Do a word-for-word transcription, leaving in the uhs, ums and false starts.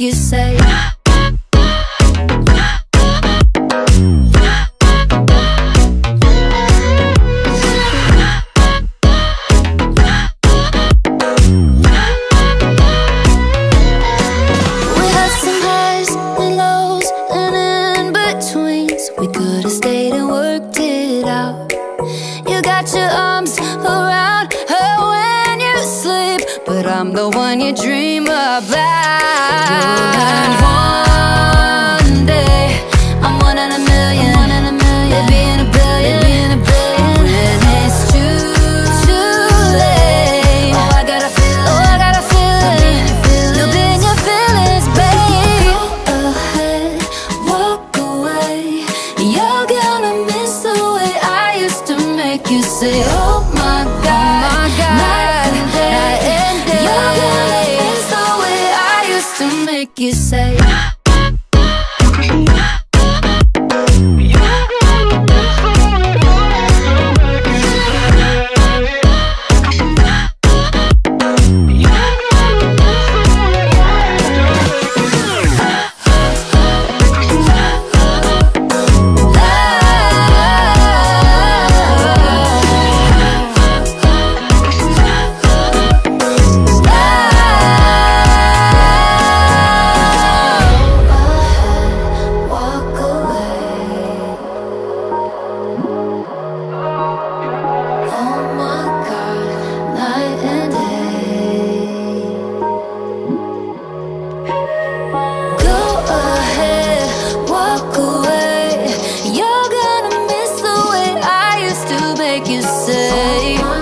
you say. We could've stayed and worked it out. You got your arms around her when you sleep, but I'm the one you dream about. And one day I'm one in a million, one in a million, maybe in a billion, maybe in a billion. When it's too, too late, oh I gotta feel it, oh I gotta feel it. You'll be in your feelings, babe. Go ahead, walk away. You're gonna miss the way I used to make you say, oh my God, oh my God, night and day, night and day. You're gonna miss the way I used to make you say. You're gonna miss the way I used to make you say.